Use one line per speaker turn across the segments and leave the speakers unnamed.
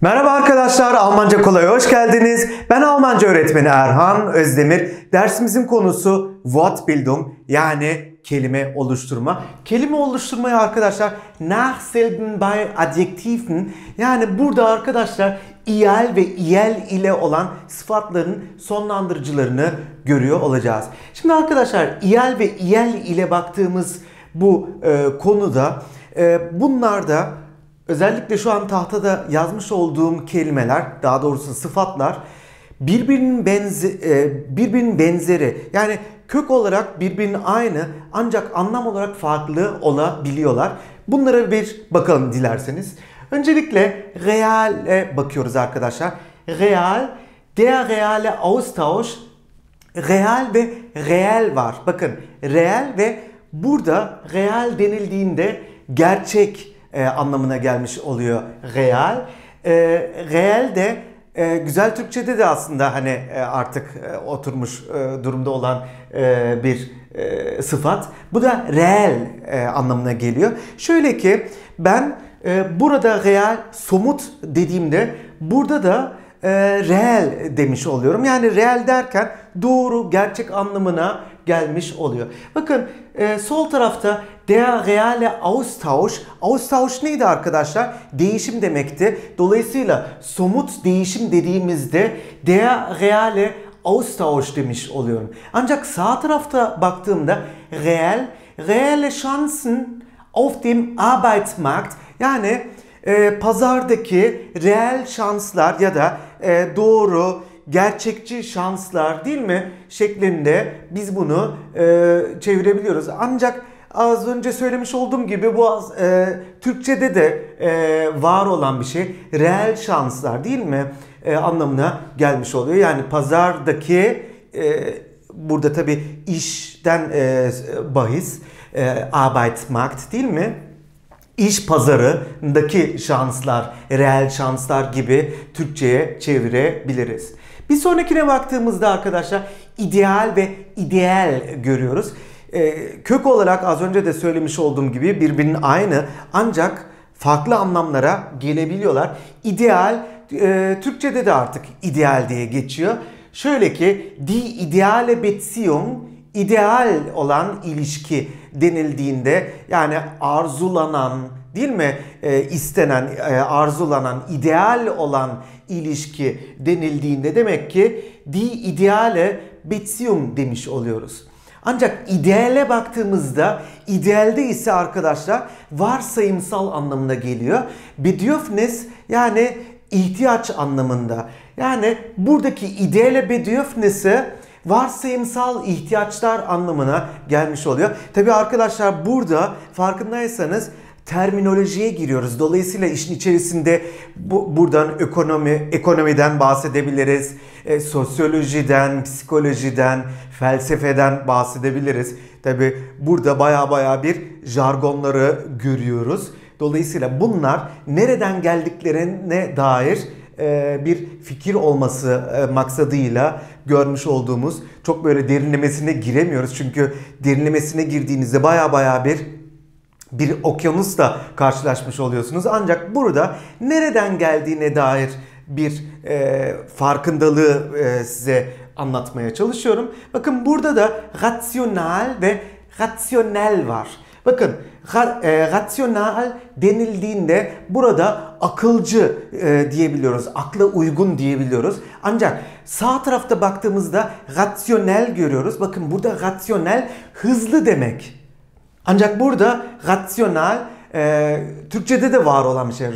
Merhaba arkadaşlar, Almanca Kolay'a hoş geldiniz. Ben Almanca öğretmeni Erhan Özdemir. Dersimizin konusu Wortbildung, yani kelime oluşturma. Kelime oluşturmayı arkadaşlar Nachsilben bei Adjektiven, yani burada arkadaşlar iel ve iel ile olan sıfatların sonlandırıcılarını görüyor olacağız. Şimdi arkadaşlar iel ve iel ile baktığımız bu konuda bunlarda özellikle şu an tahtada yazmış olduğum kelimeler, daha doğrusu sıfatlar birbirinin benzeri, yani kök olarak birbirinin aynı ancak anlam olarak farklı olabiliyorlar. Bunlara bir bakalım dilerseniz. Öncelikle reale bakıyoruz arkadaşlar. Real, der reale Austausch, real ve reel var. Bakın real ve burada real denildiğinde gerçek anlamına gelmiş oluyor real. Reel de güzel Türkçe'de de aslında hani artık oturmuş durumda olan bir sıfat. Bu da reel anlamına geliyor. Şöyle ki ben burada real, somut dediğimde burada da reel demiş oluyorum. Yani reel derken doğru, gerçek anlamına gelmiş oluyor. Bakın sol tarafta der reale Austausch. Austausch neydi arkadaşlar? Değişim demekti. Dolayısıyla somut değişim dediğimizde der reale Austausch demiş oluyorum. Ancak sağ tarafta baktığımda reale Chancen auf dem Arbeitsmarkt, yani pazardaki reel şanslar ya da doğru, gerçekçi şanslar değil mi şeklinde biz bunu çevirebiliyoruz. Ancak az önce söylemiş olduğum gibi bu Türkçe'de de var olan bir şey. Reel şanslar değil mi anlamına gelmiş oluyor. Yani pazardaki burada tabi işten bahis Arbeitsmarkt değil mi? İş pazarındaki şanslar, reel şanslar gibi Türkçe'ye çevirebiliriz. Bir sonrakine baktığımızda arkadaşlar ideal ve ideal görüyoruz. Kök olarak az önce de söylemiş olduğum gibi birbirinin aynı ancak farklı anlamlara gelebiliyorlar. İdeal Türkçe'de de artık ideal diye geçiyor. Şöyle ki die ideale Beziehung, ideal olan ilişki denildiğinde, yani arzulanan değil mi istenen, arzulanan, ideal olan ilişki denildiğinde demek ki die ideale Beziehung demiş oluyoruz. Ancak ideale baktığımızda idealde ise arkadaşlar varsayımsal anlamına geliyor. Bedürfnis, yani ihtiyaç anlamında. Yani buradaki ideale Bedürfnis'i varsayımsal ihtiyaçlar anlamına gelmiş oluyor. Tabii arkadaşlar burada farkındaysanız terminolojiye giriyoruz. Dolayısıyla işin içerisinde buradan ekonomiden bahsedebiliriz. Sosyolojiden, psikolojiden, felsefeden bahsedebiliriz. Tabii burada baya bir jargonları görüyoruz. Dolayısıyla bunlar nereden geldiklerine dair bir fikir olması maksadıyla görmüş olduğumuz, çok böyle derinlemesine giremiyoruz. Çünkü derinlemesine girdiğinizde baya bir okyanusla karşılaşmış oluyorsunuz. Ancak burada nereden geldiğine dair bir farkındalığı size anlatmaya çalışıyorum. Bakın burada da rasyonel ve rasyonel var. Bakın rasyonel denildiğinde burada akılcı diyebiliyoruz, akla uygun diyebiliyoruz. Ancak sağ tarafta baktığımızda rasyonel görüyoruz. Bakın burada rasyonel hızlı demek. Ancak burada rasyonel Türkçe'de de var olan bir şey.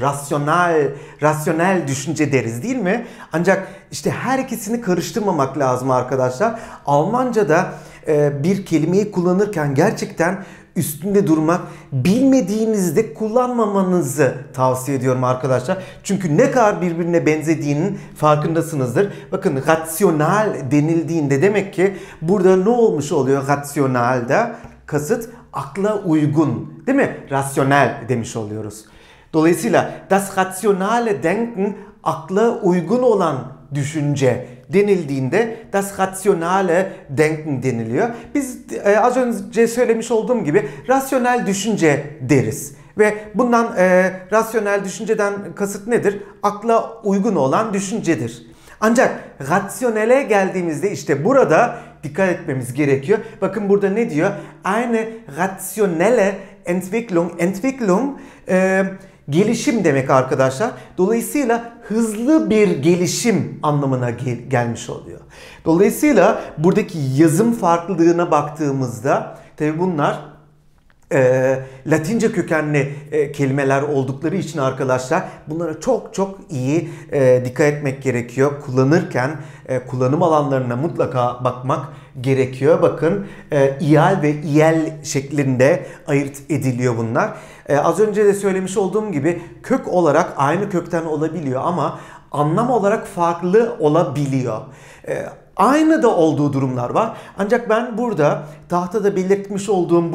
Rasyonel düşünce deriz değil mi? Ancak işte her ikisini karıştırmamak lazım arkadaşlar. Almanca'da bir kelimeyi kullanırken gerçekten üstünde durmak, bilmediğinizde kullanmamanızı tavsiye ediyorum arkadaşlar. Çünkü ne kadar birbirine benzediğinin farkındasınızdır. Bakın rasyonel denildiğinde demek ki burada ne olmuş oluyor rasyonelde? Kasıt akla uygun, değil mi? Rasyonel demiş oluyoruz. Dolayısıyla das rationale Denken, akla uygun olan düşünce denildiğinde das rationale Denken deniliyor. Biz az önce söylemiş olduğum gibi rasyonel düşünce deriz. Ve bundan rasyonel düşünceden kasıt nedir? Akla uygun olan düşüncedir. Ancak rasyonele geldiğimizde işte burada dikkat etmemiz gerekiyor. Bakın burada ne diyor? Eine rationelle Entwicklung. Entwicklung gelişim demek arkadaşlar. Dolayısıyla hızlı bir gelişim anlamına gelmiş oluyor. Dolayısıyla buradaki yazım farklılığına baktığımızda tabi bunlar Latince kökenli kelimeler oldukları için arkadaşlar bunlara çok çok iyi dikkat etmek gerekiyor. Kullanırken kullanım alanlarına mutlaka bakmak gerekiyor. Bakın ial ve iel şeklinde ayırt ediliyor bunlar. Az önce de söylemiş olduğum gibi kök olarak aynı kökten olabiliyor ama anlam olarak farklı olabiliyor. Aynı da olduğu durumlar var. Ancak ben burada tahtada belirtmiş olduğum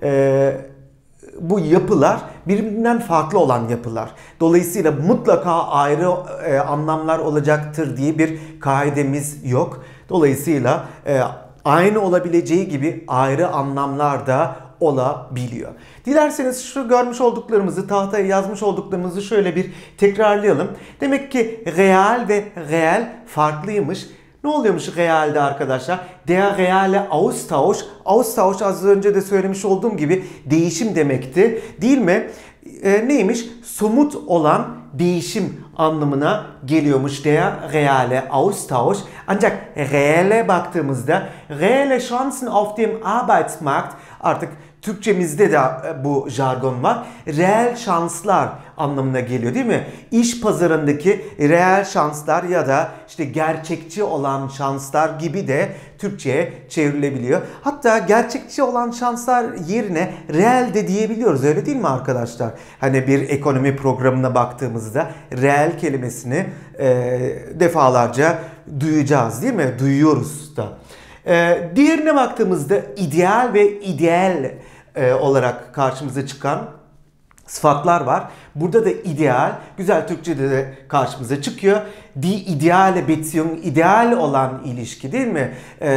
bu yapılar birbirinden farklı olan yapılar. Dolayısıyla mutlaka ayrı anlamlar olacaktır diye bir kaidemiz yok. Dolayısıyla aynı olabileceği gibi ayrı anlamlar da olabiliyor. Dilerseniz şu görmüş olduklarımızı, tahtaya yazmış olduklarımızı şöyle bir tekrarlayalım. Demek ki real ve reel farklıymış. Ne oluyormuş realde arkadaşlar? Der reale Austausch. Austausch az önce de söylemiş olduğum gibi değişim demekti. Değil mi? Neymiş? Somut olan değişim anlamına geliyormuş der reale Austausch. Ancak reale baktığımızda reale Chancen auf dem Arbeitsmarkt, artık Türkçemizde de bu jargon var. Reel şanslar anlamına geliyor değil mi? İş pazarındaki reel şanslar ya da işte gerçekçi olan şanslar gibi de Türkçe'ye çevrilebiliyor. Hatta gerçekçi olan şanslar yerine reel de diyebiliyoruz, öyle değil mi arkadaşlar? Hani bir ekonomi programına baktığımızda reel kelimesini defalarca duyacağız değil mi? Duyuyoruz da. Diğerine baktığımızda ideal ve ideal olarak karşımıza çıkan sıfatlar var. Burada da ideal, güzel Türkçe'de de karşımıza çıkıyor. Die ideale Beziehung, ideal olan ilişki değil mi?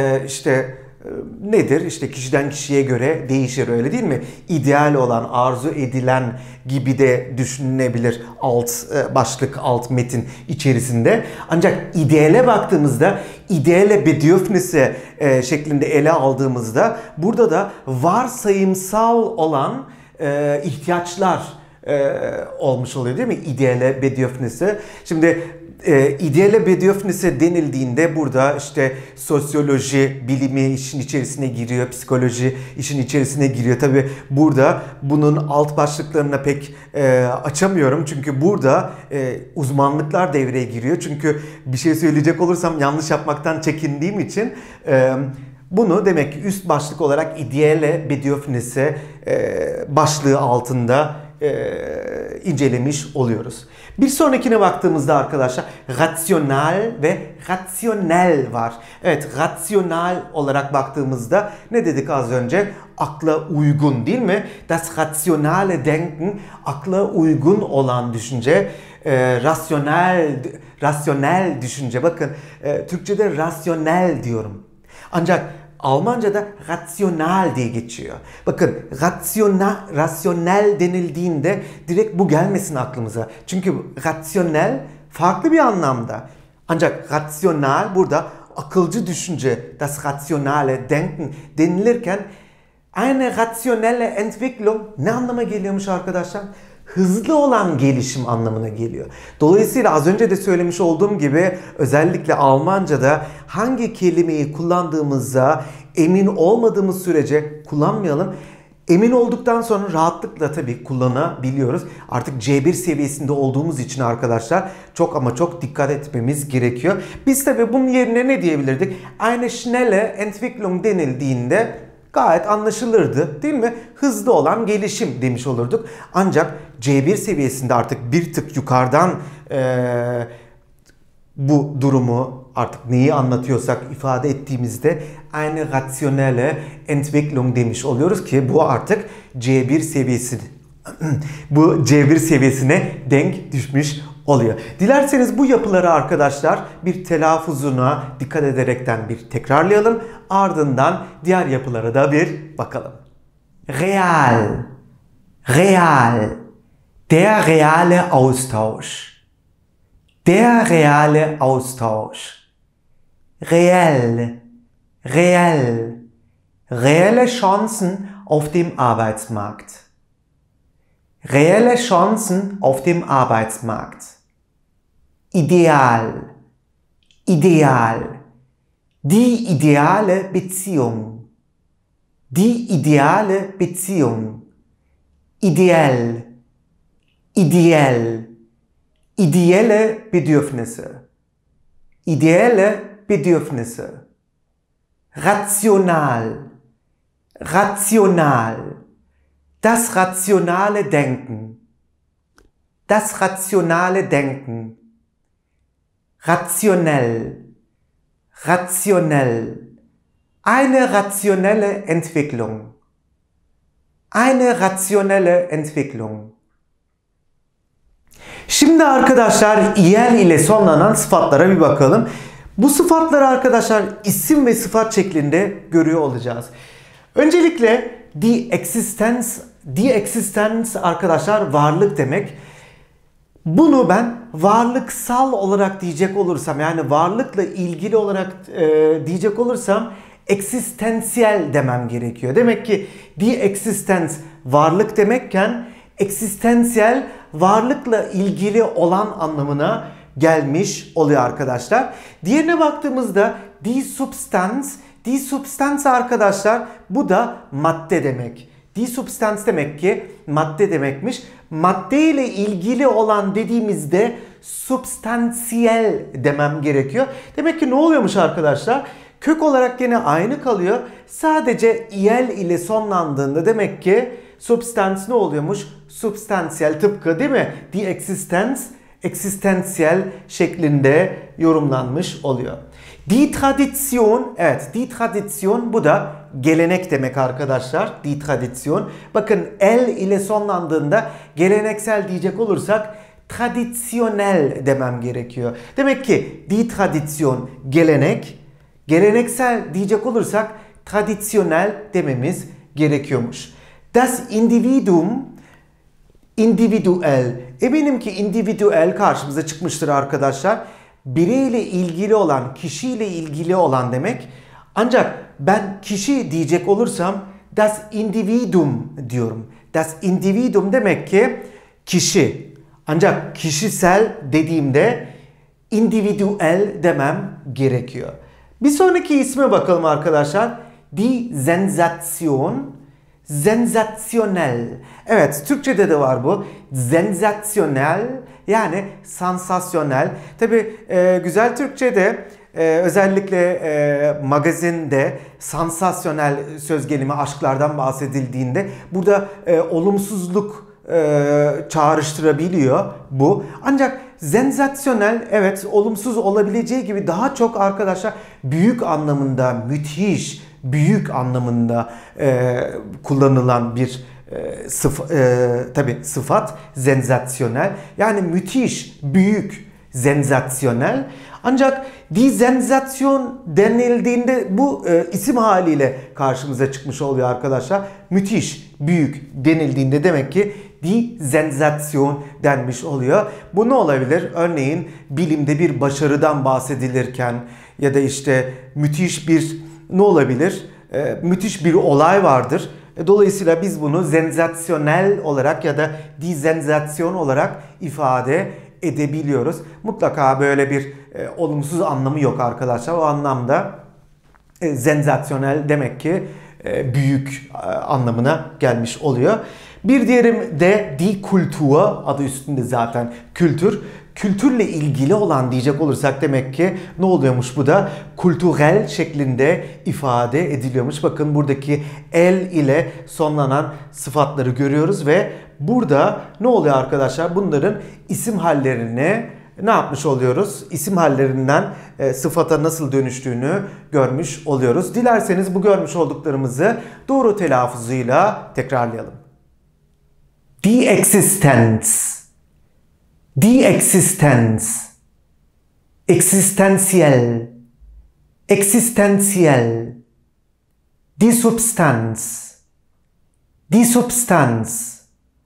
Nedir? İşte kişiden kişiye göre değişir, öyle değil mi? İdeal olan, arzu edilen gibi de düşünülebilir alt başlık, alt metin içerisinde. Ancak ideale baktığımızda, ideale Bedürfnisse şeklinde ele aldığımızda burada da varsayımsal olan ihtiyaçlar olmuş oluyor değil mi? İdeale Bedürfnisse. Şimdi ideale Bedürfnisse denildiğinde burada işte sosyoloji bilimi işin içerisine giriyor, psikoloji işin içerisine giriyor. Tabi burada bunun alt başlıklarına pek açamıyorum çünkü burada uzmanlıklar devreye giriyor. Çünkü bir şey söyleyecek olursam yanlış yapmaktan çekindiğim için bunu demek ki üst başlık olarak ideale Bedürfnisse başlığı altında incelemiş oluyoruz. Bir sonrakine baktığımızda arkadaşlar rasyonel ve rasyonel var. Evet, rasyonel olarak baktığımızda ne dedik az önce? Akla uygun değil mi? Das rationale Denken, akla uygun olan düşünce. Rasyonel düşünce. Bakın Türkçe'de rasyonel diyorum. Ancak Almanca'da rasyonel diye geçiyor. Bakın rasyonel denildiğinde direkt bu gelmesin aklımıza. Çünkü rasyonel farklı bir anlamda. Ancak rasyonel burada akılcı düşünce, das rationale Denken denilirken eine rationelle Entwicklung ne anlama geliyormuş arkadaşlar? Hızlı olan gelişim anlamına geliyor. Dolayısıyla az önce de söylemiş olduğum gibi özellikle Almanca'da hangi kelimeyi kullandığımızda emin olmadığımız sürece kullanmayalım. Emin olduktan sonra rahatlıkla tabii kullanabiliyoruz. Artık C1 seviyesinde olduğumuz için arkadaşlar çok ama çok dikkat etmemiz gerekiyor. Biz tabii bunun yerine ne diyebilirdik? Eine schnelle Entwicklung denildiğinde gayet anlaşılırdı değil mi? Hızlı olan gelişim demiş olurduk. Ancak C1 seviyesinde artık bir tık yukarıdan bu durumu artık neyi anlatıyorsak ifade ettiğimizde eine rationelle Entwicklung demiş oluyoruz ki bu artık C1 seviyesi. Bu C1 seviyesine denk düşmüş oluyor. Dilerseniz bu yapıları arkadaşlar bir telaffuzuna dikkat ederekten bir tekrarlayalım. Ardından diğer yapılara da bir bakalım. Real, Real. Der reale Austausch. Der reale Austausch. Reell. Reell. Reelle Chancen auf dem Arbeitsmarkt. Reelle Chancen auf dem Arbeitsmarkt. Ideal. Ideal. Die ideale Beziehung. Die ideale Beziehung. Ideell. Ideell. Ideelle Bedürfnisse. Ideelle Bedürfnisse. Rational. Rational. Das rationale Denken. Das rationale Denken. Rationell. Rationell. Eine rationelle Entwicklung. Eine rationelle Entwicklung. Şimdi arkadaşlar el ile sonlanan sıfatlara bir bakalım. Bu sıfatları arkadaşlar isim ve sıfat şeklinde görüyor olacağız. Öncelikle die Existenz arkadaşlar varlık demek. Bunu ben varlıksal olarak diyecek olursam, yani varlıkla ilgili olarak diyecek olursam existential demem gerekiyor. Demek ki die Existenz varlık demekken existential varlıkla ilgili olan anlamına gelmiş oluyor arkadaşlar. Diğerine baktığımızda die Substanz arkadaşlar bu da madde demek. Die Substanz demek ki madde demekmiş. Madde ile ilgili olan dediğimizde substansiyel demem gerekiyor. Demek ki ne oluyormuş arkadaşlar? Kök olarak yine aynı kalıyor. Sadece el ile sonlandığında demek ki substans ne oluyormuş? Substansiyel, tıpkı değil mi? Die Existenz existential şeklinde yorumlanmış oluyor. Die Tradition, evet, die Tradition bu da gelenek demek arkadaşlar. Die Tradition. Bakın el ile sonlandığında geleneksel diyecek olursak tradisyonel demem gerekiyor. Demek ki die Tradition gelenek, geleneksel diyecek olursak tradisyonel dememiz gerekiyormuş. Das Individuum individuell. Eminim ki individuell karşımıza çıkmıştır arkadaşlar. Bireyle ilgili olan, kişiyle ilgili olan demek. Ancak ben kişi diyecek olursam das Individuum diyorum. Das Individuum demek ki kişi. Ancak kişisel dediğimde individuell demem gerekiyor. Bir sonraki isme bakalım arkadaşlar. Die Sensation. Sensasyonel. Evet, Türkçe'de de var bu. Sensasyonel, yani sansasyonel. Tabi güzel Türkçe'de özellikle magazinde sansasyonel söz gelimi aşklardan bahsedildiğinde burada olumsuzluk çağrıştırabiliyor bu. Ancak sensasyonel, evet, olumsuz olabileceği gibi daha çok arkadaşlar büyük anlamında, müthiş, büyük anlamında kullanılan bir sıfat sensasyonel, yani müthiş, büyük, sensasyonel. Ancak die Sensation denildiğinde bu isim haliyle karşımıza çıkmış oluyor arkadaşlar. Müthiş, büyük denildiğinde demek ki die Sensation denmiş oluyor. Bu ne olabilir? Örneğin bilimde bir başarıdan bahsedilirken ya da işte müthiş bir ne olabilir? Müthiş bir olay vardır. Dolayısıyla biz bunu sensasyonel olarak ya da die Sensation olarak ifade edebiliyoruz. Mutlaka böyle bir olumsuz anlamı yok arkadaşlar. O anlamda sensasyonel demek ki büyük anlamına gelmiş oluyor. Bir diğeri de die Kultur, adı üstünde zaten kültür. Kültürle ilgili olan diyecek olursak demek ki ne oluyormuş bu da? Kulturel şeklinde ifade ediliyormuş. Bakın buradaki el ile sonlanan sıfatları görüyoruz ve burada ne oluyor arkadaşlar? Bunların isim hallerini ne yapmış oluyoruz? İsim hallerinden sıfata nasıl dönüştüğünü görmüş oluyoruz. Dilerseniz bu görmüş olduklarımızı doğru telaffuzuyla tekrarlayalım. Die Existenz. Die Existenz. Existenziell. Existenziell. Die Substanz. Die Substanz.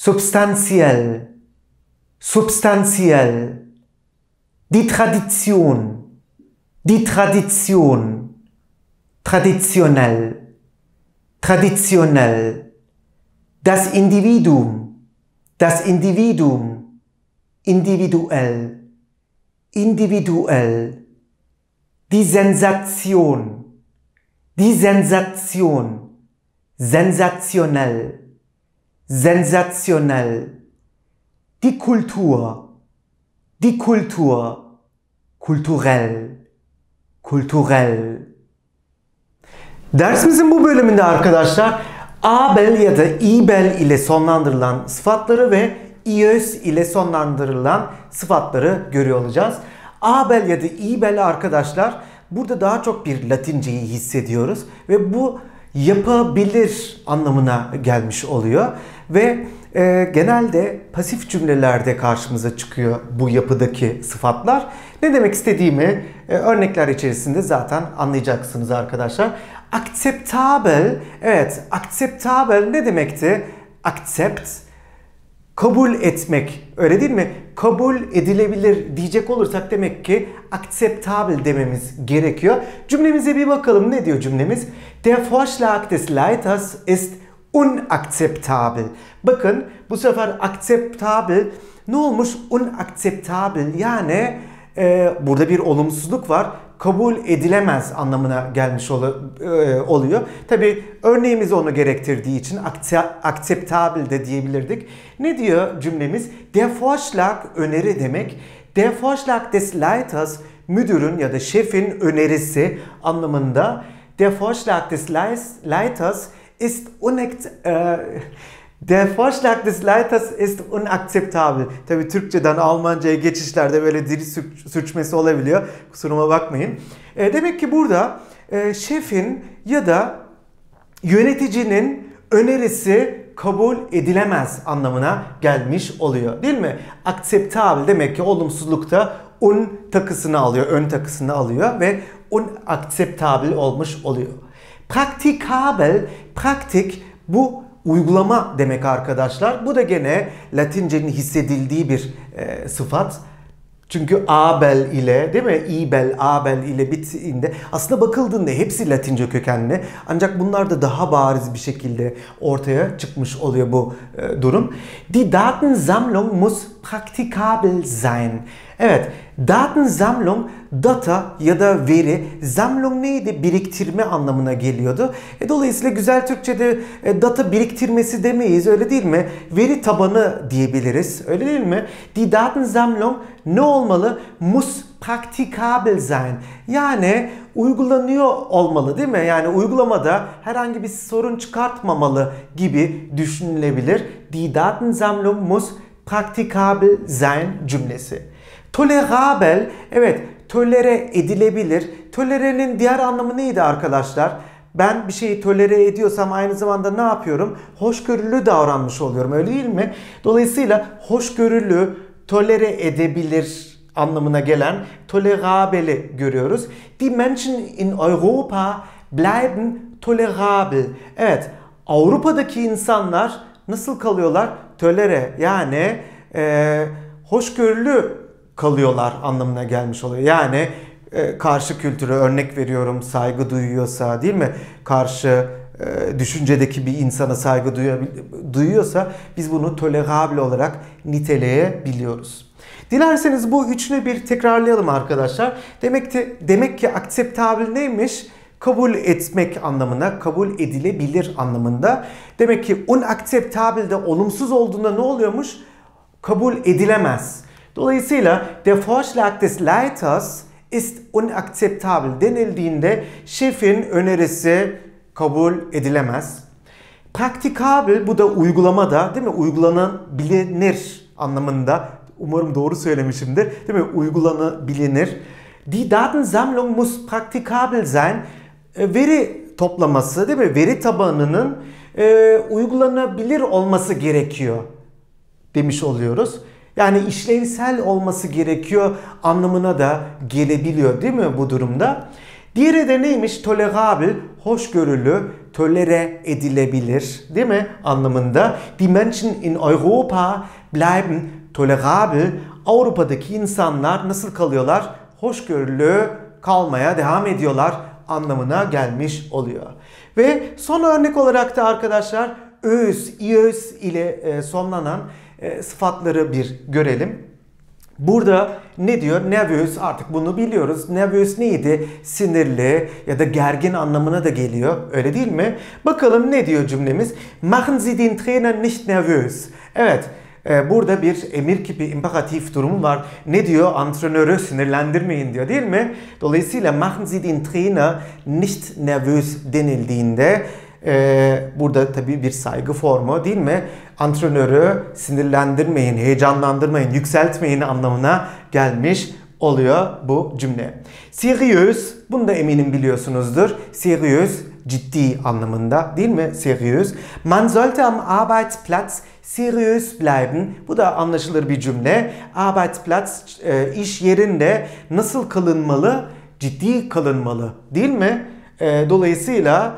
substanziell, substanziell. Die Tradition, die Tradition, traditionell, traditionell. Das Individuum, das Individuum, individuell, individuell. Die Sensation, die Sensation, sensationell, sensationell. Die Kultur, die Kultur, kulturell, kulturell. Dersimizin bu bölümünde arkadaşlar abel ya da ibel ile sonlandırılan sıfatları ve iös ile sonlandırılan sıfatları görüyor olacağız. Abel ya da ibel arkadaşlar burada daha çok bir Latinceyi hissediyoruz ve bu yapabilir anlamına gelmiş oluyor ve genelde pasif cümlelerde karşımıza çıkıyor bu yapıdaki sıfatlar. Ne demek istediğimi örnekler içerisinde zaten anlayacaksınız arkadaşlar. Akzeptabel, evet, akzeptabel ne demekti? Accept, kabul etmek, öyle değil mi? Kabul edilebilir diyecek olursak demek ki akzeptabel dememiz gerekiyor. Cümlemize bir bakalım, ne diyor cümlemiz? Der Vorschlag des Leiters ist unakzeptabel. Bakın bu sefer akzeptabel ne olmuş? Unakzeptabel yani burada bir olumsuzluk var. Kabul edilemez anlamına gelmiş oluyor. Tabi örneğimiz onu gerektirdiği için akzeptabel de diyebilirdik. Ne diyor cümlemiz? Der Vorschlag öneri demek. Der Vorschlag des Leiters müdürün ya da şefin önerisi anlamında. Der Vorschlag des Leiters ist Der Vorschlag des Leiters ist unakzeptabel. Tabii Türkçeden Almanca'ya geçişlerde böyle dil sürçmesi olabiliyor. Kusuruma bakmayın. Demek ki burada şefin ya da yöneticinin önerisi kabul edilemez anlamına gelmiş oluyor. Değil mi? Akzeptabel demek ki olumsuzlukta un takısını alıyor, ön takısını alıyor ve unakzeptabel olmuş oluyor. Praktikabel, praktik bu uygulama demek arkadaşlar. Bu da gene Latince'nin hissedildiği bir sıfat. Çünkü abel ile, değil mi? İbel, abel ile bittiğinde aslında bakıldığında hepsi Latince kökenli. Ancak bunlar da daha bariz bir şekilde ortaya çıkmış oluyor bu durum. Die Datensammlung muss praktikabel sein. Evet, Datensammlung, data ya da veri, Sammlung neydi? Biriktirme anlamına geliyordu. Dolayısıyla güzel Türkçe'de data biriktirmesi demeyiz, öyle değil mi? Veri tabanı diyebiliriz, öyle değil mi? Die Datensammlung ne olmalı? Muss praktikabel sein. Yani uygulanıyor olmalı, değil mi? Yani uygulamada herhangi bir sorun çıkartmamalı gibi düşünülebilir. Die Datensammlung muss praktikabel sein cümlesi. Tolerabel, evet, tolere edilebilir. Tolerenin diğer anlamı neydi arkadaşlar? Ben bir şeyi tolere ediyorsam aynı zamanda ne yapıyorum? Hoşgörülü davranmış oluyorum, öyle değil mi? Dolayısıyla hoşgörülü, tolere edebilir anlamına gelen tolerabel'i görüyoruz. Die Menschen in Europa bleiben tolerabel. Evet, Avrupa'daki insanlar nasıl kalıyorlar? Tolere, yani hoşgörülü kalıyorlar anlamına gelmiş oluyor. Yani karşı kültüre örnek veriyorum, saygı duyuyorsa, değil mi? Karşı düşüncedeki bir insana saygı duyuyorsa biz bunu tolerable olarak niteleyebiliyoruz. Dilerseniz bu üçünü bir tekrarlayalım arkadaşlar. Demek ki akzeptabel neymiş? Kabul etmek anlamına, kabul edilebilir anlamında. Demek ki unakzeptabel de olumsuz olduğunda ne oluyormuş? Kabul edilemez. Dolayısıyla der Vorschlag des Leiters ist unakzeptabel denildiğinde şefin önerisi kabul edilemez. Praktikabel, bu da uygulamada, değil mi? Uygulanabilir anlamında. Umarım doğru söylemişimdir. Değil mi? Uygulanabilir. Die Datensammlung muss praktikabel sein. Veri toplaması, değil mi? Veri tabanının uygulanabilir olması gerekiyor demiş oluyoruz. Yani işlevsel olması gerekiyor anlamına da gelebiliyor, değil mi bu durumda? Diğeri de neymiş? Tolerabel, hoşgörülü, tolere edilebilir, değil mi? Anlamında. Die Menschen in Europa bleiben tolerabel. Avrupa'daki insanlar nasıl kalıyorlar? Hoşgörülü kalmaya devam ediyorlar anlamına gelmiş oluyor. Ve son örnek olarak da arkadaşlar öz, iös ile sonlanan sıfatları bir görelim. Burada ne diyor? Nervös, artık bunu biliyoruz. Nervös neydi? Sinirli ya da gergin anlamına da geliyor. Öyle değil mi? Bakalım ne diyor cümlemiz? Machen Sie den Trainer nicht nervös. Evet. Burada bir emir kipi, imperatif durumu var. Ne diyor? Antrenörü sinirlendirmeyin diyor, değil mi? Dolayısıyla machen Sie den Trainer nicht nervös denildiğinde burada tabii bir saygı formu, değil mi? Antrenörü sinirlendirmeyin, heyecanlandırmayın, yükseltmeyin anlamına gelmiş oluyor bu cümle. Seriös, bunu da eminim biliyorsunuzdur. Seriös, ciddi anlamında, değil mi? Seriös. Man sollte am Arbeitsplatz seriös bleiben. Bu da anlaşılır bir cümle. Arbeitsplatz, iş yerinde nasıl kalınmalı? Ciddi kalınmalı, değil mi? Dolayısıyla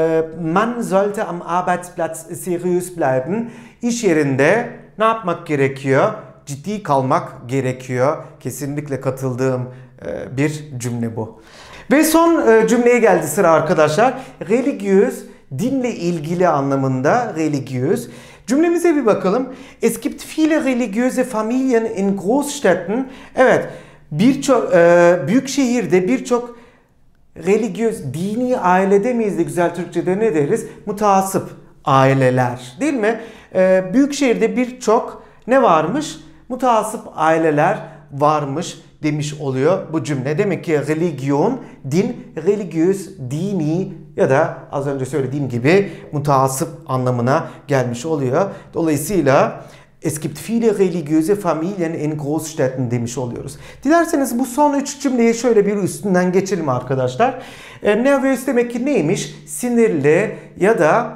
man sollte am Arbeitsplatz seriös bleiben. İş yerinde ne yapmak gerekiyor? Ciddi kalmak gerekiyor. Kesinlikle katıldığım bir cümle bu. Ve son cümleye geldi sıra arkadaşlar. Religiös, dinle ilgili anlamında religiös. Cümlemize bir bakalım. Es gibt viele religiöse Familien in Großstädten. Evet, birçok büyük şehirde birçok religiös, dini aile demeyiz de güzel Türkçe'de ne deriz? Mutasip aileler, değil mi? Büyük şehirde birçok ne varmış? Mutasip aileler varmış demiş oluyor bu cümle. Demek ki religion, din, religiös, dini ya da az önce söylediğim gibi mutasip anlamına gelmiş oluyor. Dolayısıyla es gibt viele religiöse Familien in Großstädten demiş oluyoruz. Dilerseniz bu son 3 cümleyi şöyle bir üstünden geçelim arkadaşlar. Nervös demek ki neymiş? Sinirli ya da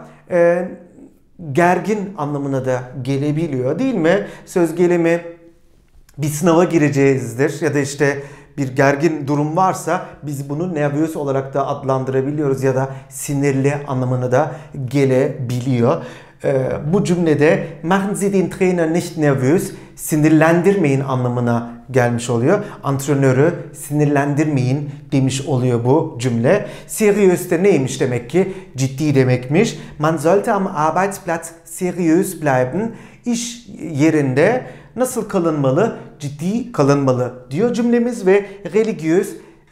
gergin anlamına da gelebiliyor, değil mi? Söz gelimi bir sınava gireceğizdir ya da işte bir gergin durum varsa biz bunu nervös olarak da adlandırabiliyoruz ya da sinirli anlamına da gelebiliyor. Bu cümlede machen Sie den Trainer nicht nervös, sinirlendirmeyin anlamına gelmiş oluyor. Antrenörü sinirlendirmeyin demiş oluyor bu cümle. Seriös de neymiş demek ki? Ciddi demekmiş. Man sollte am Arbeitsplatz seriös bleiben. İş yerinde nasıl kalınmalı? Ciddi kalınmalı diyor cümlemiz ve religiös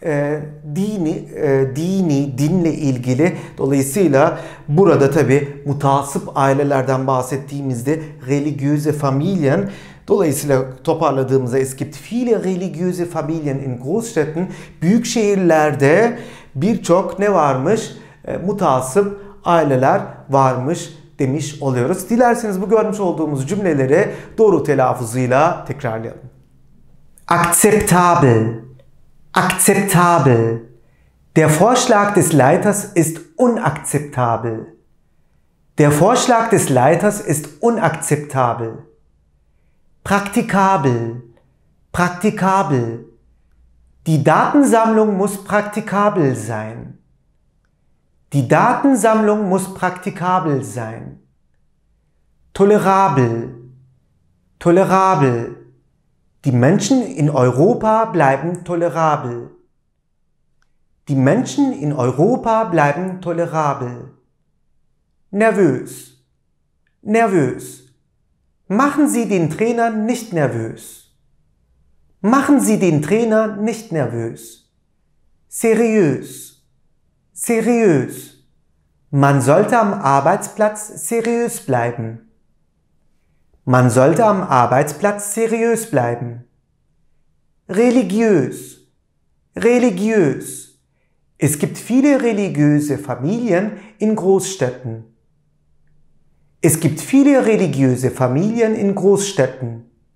dinle ilgili. Dolayısıyla burada tabi mutasip ailelerden bahsettiğimizde religiöse Familien, dolayısıyla toparladığımızda es gibt viele religiöse Familien in Großstädten, büyük şehirlerde birçok ne varmış? Mutasip aileler varmış demiş oluyoruz. Dilerseniz bu görmüş olduğumuz cümleleri doğru telaffuzuyla tekrarlayalım. Akzeptabel. Akzeptabel. Der Vorschlag des Leiters ist unakzeptabel. Der Vorschlag des Leiters ist unakzeptabel. Praktikabel. Praktikabel. Die Datensammlung muss praktikabel sein. Die Datensammlung muss praktikabel sein. Tolerabel. Tolerabel. Die Menschen in Europa bleiben tolerabel. Die Menschen in Europa bleiben tolerabel. Nervös. Nervös. Machen Sie den Trainer nicht nervös. Machen Sie den Trainer nicht nervös. Seriös. Seriös. Man sollte am Arbeitsplatz seriös bleiben. Man sollte am Arbeitsplatz seriös bleiben. Religiös. Religiös. Es gibt viele religiöse Familien in Großstädten. Es gibt viele religiöse Familien in Großstädten.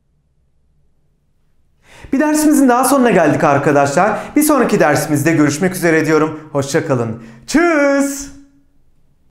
Bir dersimizin daha sonuna geldik arkadaşlar. Bir sonraki dersimizde görüşmek üzere diyorum. Hoşça kalın. Tschüss.